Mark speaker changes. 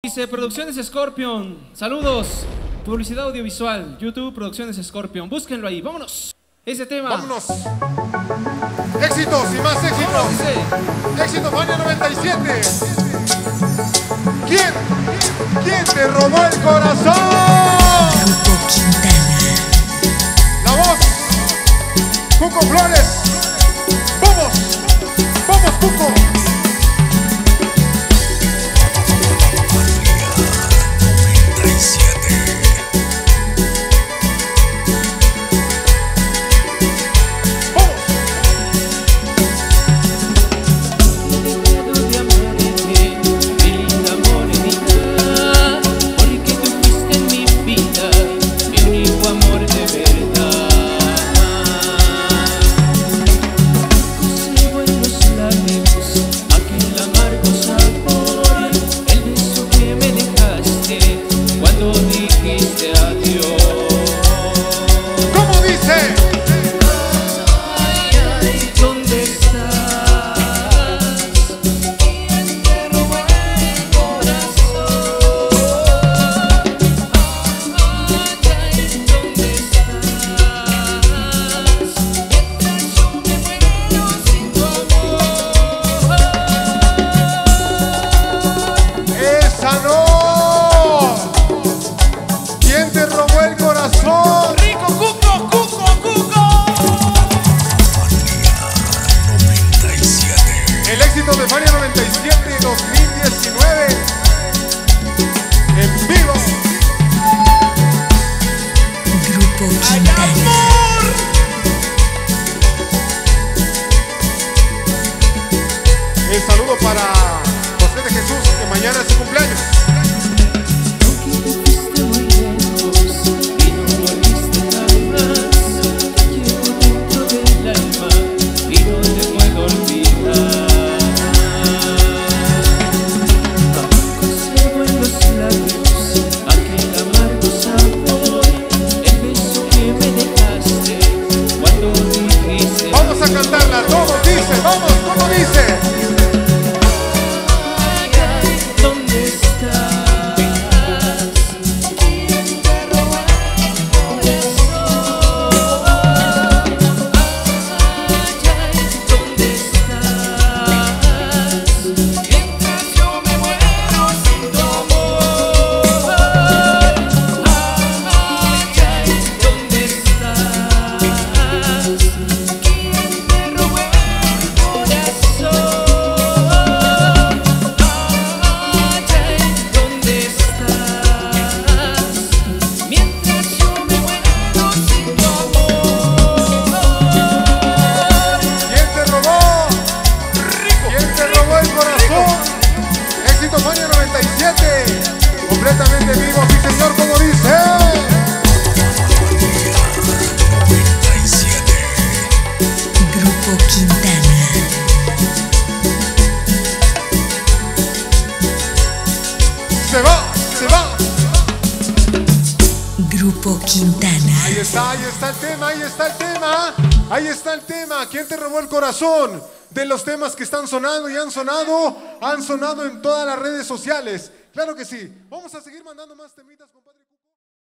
Speaker 1: Dice Producciones Scorpion, saludos, publicidad audiovisual, YouTube Producciones Scorpion, búsquenlo ahí, vámonos. Ese tema.
Speaker 2: Vámonos. Éxitos y más éxitos.
Speaker 1: Vámonos,
Speaker 2: Éxito Fania 97. ¿Quién te robó el corazón?
Speaker 3: Grupo Quintana.
Speaker 2: La voz, Cuco Flores. Vamos, vamos Cuco. De Fania 97 2019 en vivo.
Speaker 3: Grupo Quintana.
Speaker 2: El saludo para José de Jesús, que mañana es su cumpleaños. Cantarla, todos dicen, vamos, ¿cómo dice?
Speaker 4: ¿Dónde estás? ¿Quién te robó el corazón? ¿Dónde estás? Mientras yo me muero sin tu amor. ¿Dónde estás?
Speaker 2: Fania 97, completamente vivo, sí señor, como dice.
Speaker 3: Grupo Quintana.
Speaker 2: Se va.
Speaker 3: Grupo Quintana.
Speaker 2: Ahí está el tema, ahí está el tema. ¿Quién te robó el corazón? De los temas que están sonando y han sonado en todas las redes sociales. Claro que sí. Vamos a seguir mandando más temitas, compadre.